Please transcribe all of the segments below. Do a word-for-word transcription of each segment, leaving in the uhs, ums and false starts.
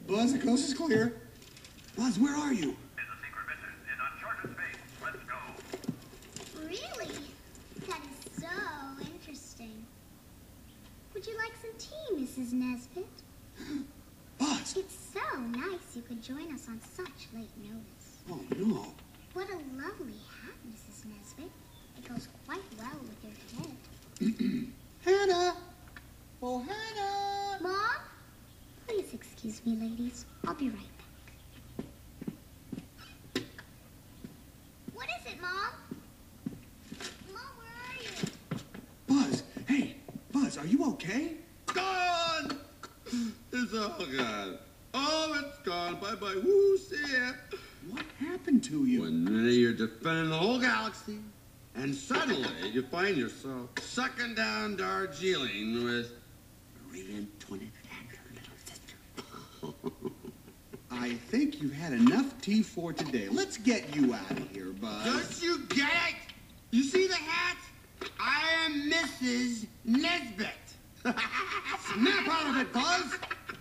Buzz, the coast is clear. Buzz, where are you? Is a secret mission in uncharted space. Let's go. Really? That is so interesting. Would you like some tea, Missus Nesbit? Buzz! It's so nice you could join us on such late notice. Oh, no. What a lovely hat, Missus Nesbit. It goes quite well with your head. Hannah! Oh, Hannah! Mom? Please excuse me, ladies. I'll be right back. What is it, Mom? Mom, where are you? Buzz, hey, Buzz, are you okay? Gone! It's all gone. Oh, it's gone. Bye-bye. Woo, see ya. What happened to you? One minute you're defending the whole galaxy, and suddenly you find yourself sucking down Darjeeling with Marie Antoinette and her little sister. I think you've had enough tea for today. Let's get you out of here, Buzz. Don't you get it? You see the hat? I am Missus Nesbit. Snap out of it, Buzz!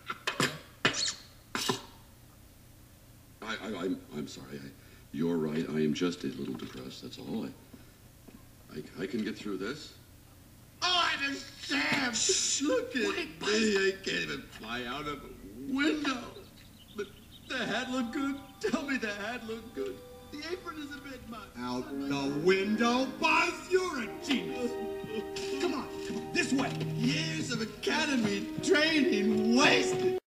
I, I, I'm, I'm sorry. I, you're right. I am just a little depressed. That's all. I, I, I can get through this. Oh, I'm a sham! Shh, look at me. I can't even fly out of a window. But the hat looked good. Tell me the hat looked good. The apron is a bit much. Out the window, Buzz! You're a genius! Come on, come on, this way! Years of academy training wasted.